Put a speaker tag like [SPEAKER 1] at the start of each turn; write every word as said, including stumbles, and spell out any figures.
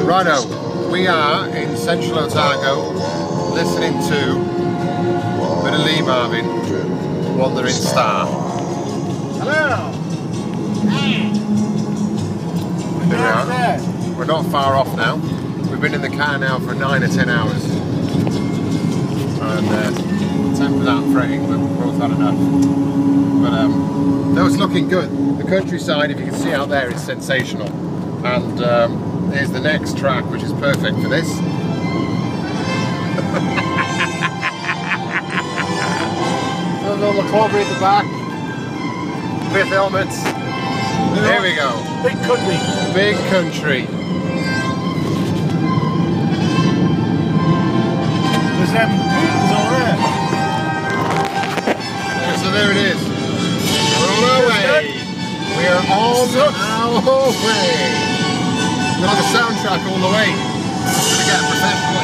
[SPEAKER 1] Righto, we are in Central Otago listening to a bit of Lee Marvin, Wandering Star.
[SPEAKER 2] Hello! Hey!
[SPEAKER 1] Here we are. We're not far off now. We've been in the car now for nine or ten hours. And uh, tempered out fretting, but we've both had enough. But um, no, it's looking good. The countryside, if you can see out there, is sensational. And um, here's the next track, which is perfect for this. There's a little clobbery at the back with helmets. There we go.
[SPEAKER 2] Big country.
[SPEAKER 1] Big country.
[SPEAKER 2] There's them mountains over there.
[SPEAKER 1] Yeah, so there it is. We're on our way. We are on our way. We're like a soundtrack all the way. I'm gonna get a professional